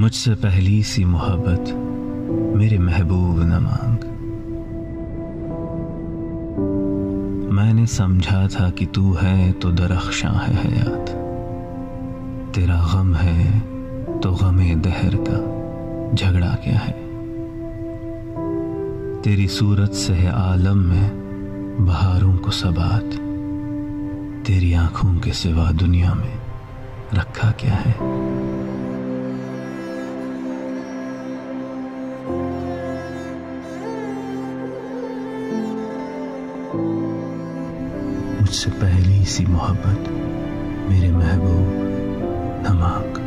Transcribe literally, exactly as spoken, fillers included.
मुझसे पहली सी मोहब्बत मेरे महबूब न मांग। मैंने समझा था कि तू है तो दरख्शां है हयात, तेरा गम है तो गमे दहर का झगड़ा क्या है। तेरी सूरत से है आलम में बहारों को सबात, तेरी आंखों के सिवा दुनिया में रखा क्या है। मुझसे पहली सी मोहब्बत मेरे महबूब न मांग।